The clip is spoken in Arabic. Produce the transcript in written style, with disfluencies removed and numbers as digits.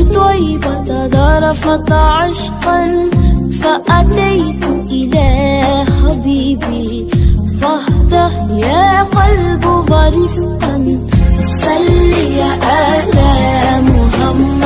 بطيبة ذرفت عشقا، فأتيت إلى حبيبي فاهدأ يا قلب ورفقا، صل يا آل محمد.